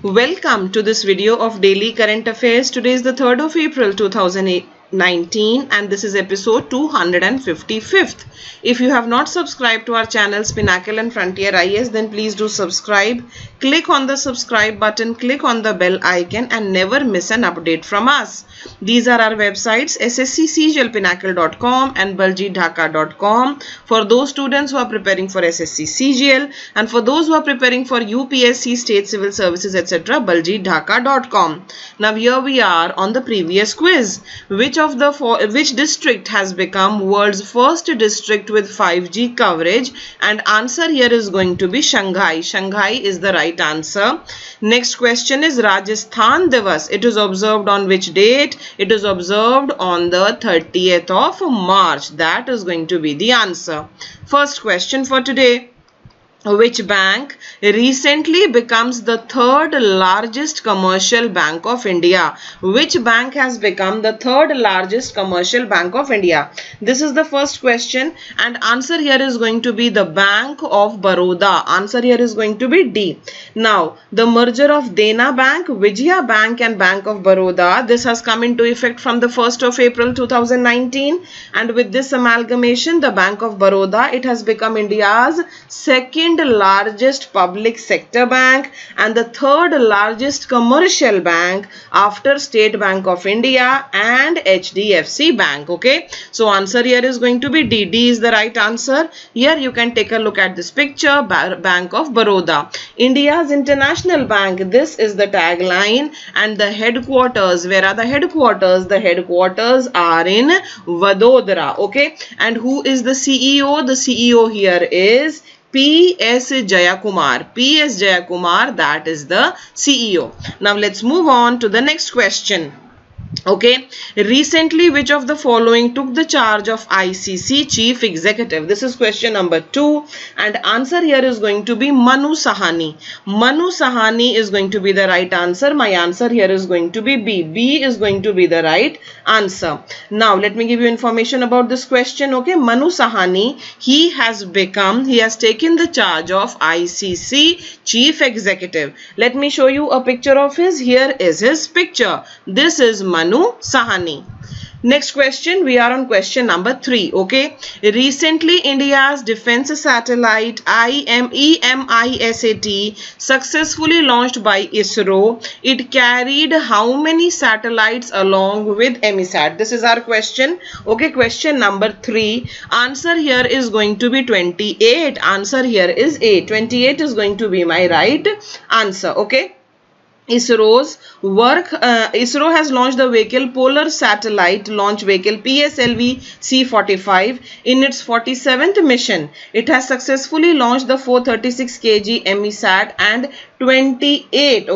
Welcome to this video of Daily Current Affairs. Today is the 3rd of April 2019 and this is episode 255th. If you have not subscribed to our channels Pinnacle and Frontier IAS, then please do subscribe. Click on the subscribe button, click on the bell icon and never miss an update from us. These are our websites ssccglpinnacle.com and baljeetdhaka.com for those students who are preparing for SSC CGL, and for those who are preparing for UPSC, State Civil Services, etc. baljeetdhaka.com. Now here we are on the previous quiz. Which district has become world's first district with 5G coverage? And answer here is going to be Shanghai. Shanghai is the right answer. Next question is Rajasthan Divas. It is observed on which date? It is observed on the 30th of March. That is going to be the answer. First question for today. Which bank recently becomes the third largest commercial bank of India? Which bank has become the third largest commercial bank of India? This is the first question and answer here is going to be the Bank of Baroda. Answer here is going to be D. Now, the merger of Dena Bank, Vijaya Bank and Bank of Baroda, this has come into effect from the 1st of April 2019, and with this amalgamation, the Bank of Baroda, it has become India's second largest public sector bank and the third largest commercial bank after State Bank of India and HDFC Bank. Okay, so answer here is going to be D. D is the right answer. Here you can take a look at this picture, Bank of Baroda, India's international bank. This is the tagline, and the headquarters, where are the headquarters? The headquarters are in Vadodara. Okay, and who is the CEO? The CEO here is P.S. Jayakumar. P.S. Jayakumar, that is the CEO. Now let's move on to the next question. Okay, recently which of the following took the charge of ICC Chief Executive? This is question number 2 and answer here is going to be Manu Sahani. Manu Sahani is going to be the right answer. My answer here is going to be B. B is going to be the right answer. Now let me give you information about this question. Okay, Manu Sahani, he has taken the charge of ICC Chief Executive. Let me show you a picture of his. Here is his picture. This is Manu Sahani. Next question, we are on question number 3. Okay, recently India's defense satellite EMISAT successfully launched by ISRO. It carried how many satellites along with EMISAT? This is our question. Okay, question number 3. Answer here is going to be 28. Answer here is A. 28 is going to be my right answer. Okay. ISRO has launched the vehicle Polar Satellite Launch Vehicle PSLV C-45 in its 47th mission. It has successfully launched the 436 kg EMISAT and 28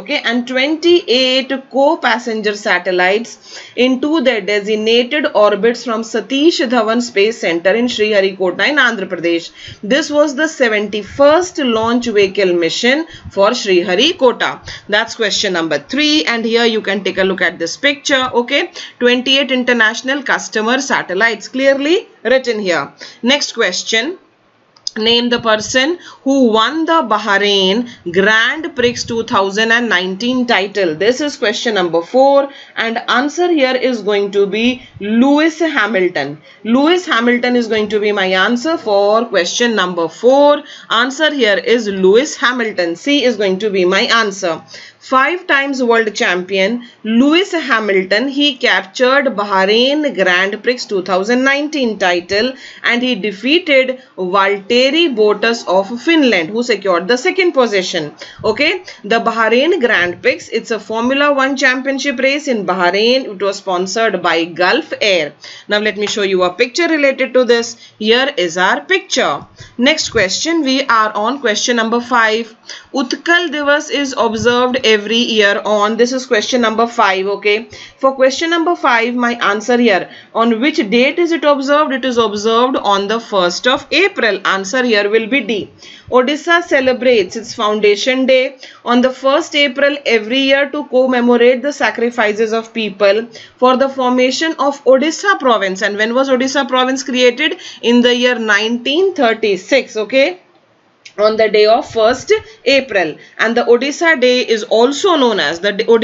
co-passenger satellites into their designated orbits from Satish Dhawan Space Center in Sriharikota in Andhra Pradesh. This was the 71st launch vehicle mission for Sriharikota. That's question number 3 and here you can take a look at this picture. Okay, 28 international customer satellites clearly written here. Next question. Name the person who won the Bahrain Grand Prix 2019 title. This is question number 4 and answer here is going to be Lewis Hamilton. Lewis Hamilton is going to be my answer for question number 4. Answer here is Lewis Hamilton. C is going to be my answer. 5 times world champion Lewis Hamilton, he captured Bahrain Grand Prix 2019 title and he defeated Valtteri Bottas of Finland, who secured the second position. Okay, the Bahrain Grand Prix, it's a Formula 1 championship race in Bahrain. It was sponsored by Gulf Air. Now let me show you a picture related to this. Here is our picture. Next question, we are on question number 5. Utkal Divas is observed every year on, this is question number 5. Okay, for question number 5, my answer here, on which date is it observed? It is observed on the 1st of April. Answer here will be D. Odisha celebrates its foundation day on the 1st April every year to commemorate the sacrifices of people for the formation of Odisha province. And when was Odisha province created? In the year 1936. Okay. on the day of 1st April, and the Odisha Day is also known as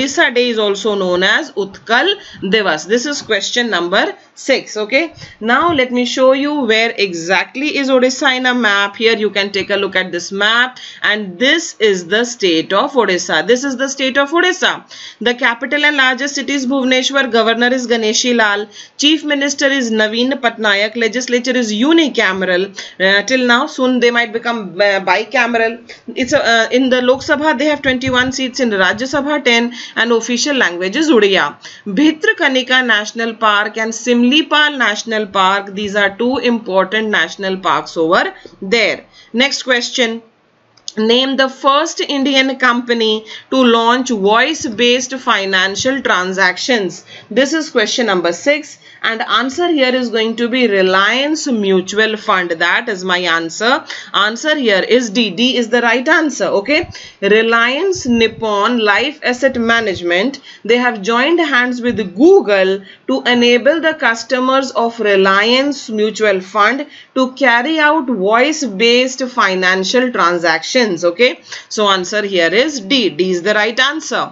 Utkal Divas. This is question number 6. Okay, now let me show you where exactly is Odisha in a map. Here you can take a look at this map, and this is the state of Odisha. This is the state of Odisha. The capital and largest city is Bhubaneswar. Governor is Ganeshi Lal. Chief Minister is Naveen Patnaik. Legislature is unicameral. Till now, soon they might become bicameral. It's in the Lok Sabha they have 21 seats, in the Rajya Sabha 10, and official language is Udiya. Bhitrakanika National Park and Simlipal National Park, these are two important national parks over there. Next question. Name the first Indian company to launch voice-based financial transactions. This is question number 6, and answer here is going to be Reliance Mutual Fund. That is my answer. Answer here is D. D is the right answer. Okay. Reliance Nippon Life Asset Management, they have joined hands with Google to enable the customers of Reliance Mutual Fund to carry out voice-based financial transactions. Okay, so answer here is D. D is the right answer.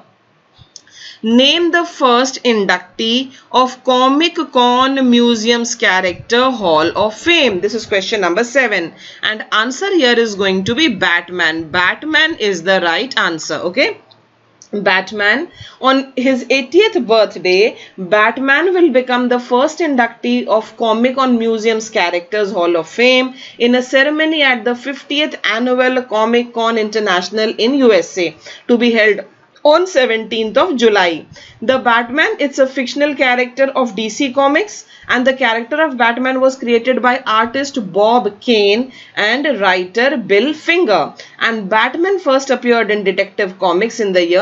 Name the first inductee of Comic Con Museum's Character Hall of Fame. This is question number 7, and answer here is going to be Batman. Batman is the right answer. Okay. Batman, on his 80th birthday, Batman will become the first inductee of Comic Con Museum's Characters Hall of Fame in a ceremony at the 50th Annual Comic Con International in USA to be held on 17th of July. The Batman, it's a fictional character of DC Comics, and the character of Batman was created by artist Bob Kane and writer Bill Finger. And Batman first appeared in Detective Comics in the year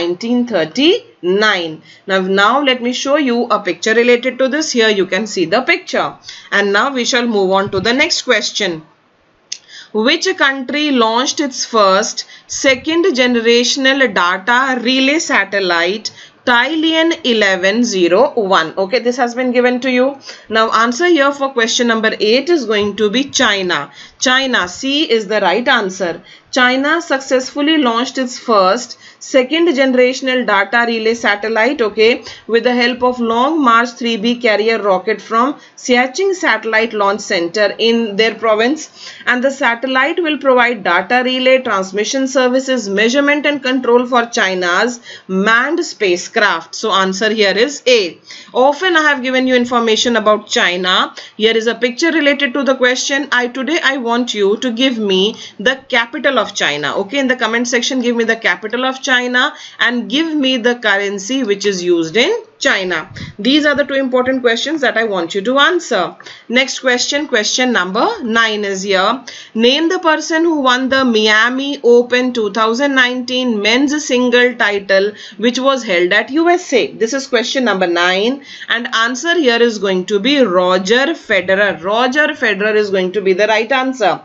1939. Now let me show you a picture related to this. Here you can see the picture. And now we shall move on to the next question. Which country launched its first second generational data relay satellite, Tylian 1101? Okay, this has been given to you. Now answer here for question number 8 is going to be China. China, C is the right answer. China successfully launched its first second generational data relay satellite, okay, with the help of Long March 3B carrier rocket from Xiaoqing Satellite Launch Center in their province. And the satellite will provide data relay, transmission services, measurement and control for China's manned spacecraft. So answer here is A. Often I have given you information about China. Here is a picture related to the question. Today I want you to give me the capital of China. Okay, in the comment section give me the capital of China and give me the currency which is used in China. These are the two important questions that I want you to answer. Next question, question number 9 is here. Name the person who won the Miami Open 2019 men's single title which was held at USA. This is question number 9, and answer here is going to be Roger Federer. Roger Federer is going to be the right answer.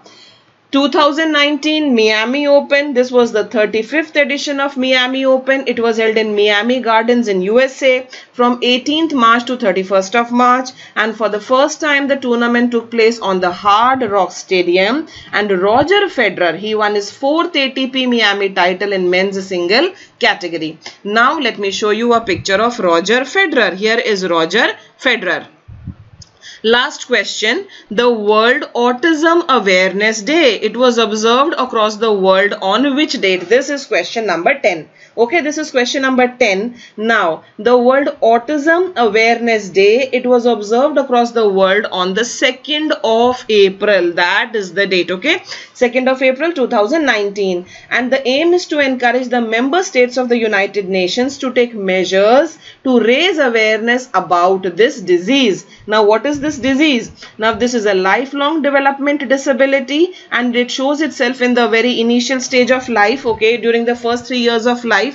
2019 Miami Open, this was the 35th edition of Miami Open. It was held in Miami Gardens in USA from 18th March to 31st of March, and for the first time the tournament took place on the Hard Rock Stadium, and Roger Federer, he won his 4th ATP Miami title in men's single category. Now let me show you a picture of Roger Federer. Here is Roger Federer. Last question, the World Autism Awareness Day. It was observed across the world on which date? This is question number 10. Okay, this is question number 10. Now, the World Autism Awareness Day, it was observed across the world on the 2nd of April. That is the date, okay? 2nd of April 2019. And the aim is to encourage the member states of the United Nations to take measures to raise awareness about this disease. Now, what is this disease? Now, this is a lifelong development disability, and it shows itself in the very initial stage of life, okay, during the first 3 years of life.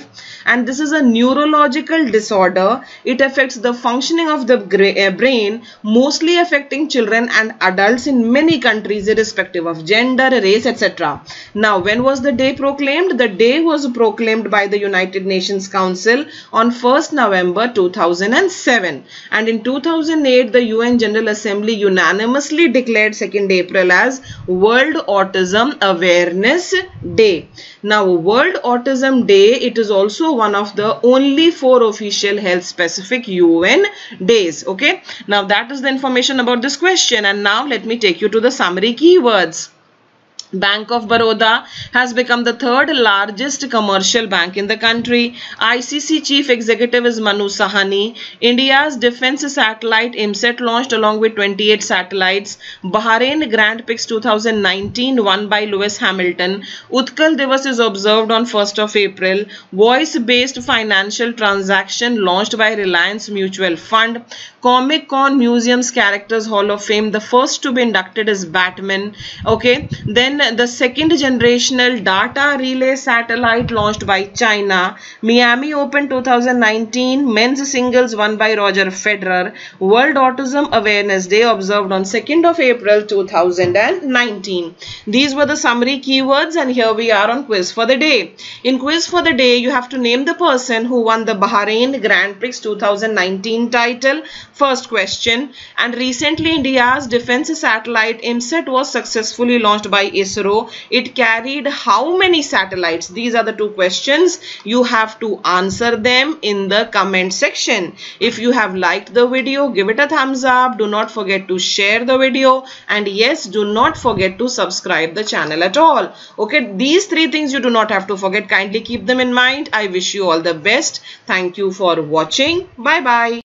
and this is a neurological disorder. It affects the functioning of the brain, mostly affecting children and adults in many countries irrespective of gender, race, etc. Now, when was the day proclaimed? The day was proclaimed by the United Nations Council on 1st November 2007, and in 2008 the UN General Assembly unanimously declared 2nd April as World Autism Awareness Day. Now, World Autism Day, it is also one of the only 4 official health specific UN days. Okay, now that is the information about this question, and now let me take you to the summary keywords. Bank of Baroda has become the 3rd largest commercial bank in the country. ICC Chief Executive is Manu Sahani. India's defense satellite IMSAT launched along with 28 satellites. Bahrain Grand Prix 2019 won by Lewis Hamilton. Utkal Divas is observed on 1st of April. Voice-based financial transaction launched by Reliance Mutual Fund. Comic Con Museum's Characters Hall of Fame, the first to be inducted is Batman. Okay, then the 2nd generational data relay satellite launched by China. Miami Open 2019 men's singles won by Roger Federer. World Autism Awareness Day observed on 2nd of April 2019. These were the summary keywords, and here we are on quiz for the day. In quiz for the day, you have to name the person who won the Bahrain Grand Prix 2019 title. First question. And recently India's defense satellite IMSAT was successfully launched by ISRO. It carried how many satellites? These are the 2 questions. You have to answer them in the comment section. If you have liked the video, give it a thumbs up. Do not forget to share the video, and yes, do not forget to subscribe the channel at all. Okay, these 3 things you do not have to forget. Kindly keep them in mind. I wish you all the best. Thank you for watching. Bye bye.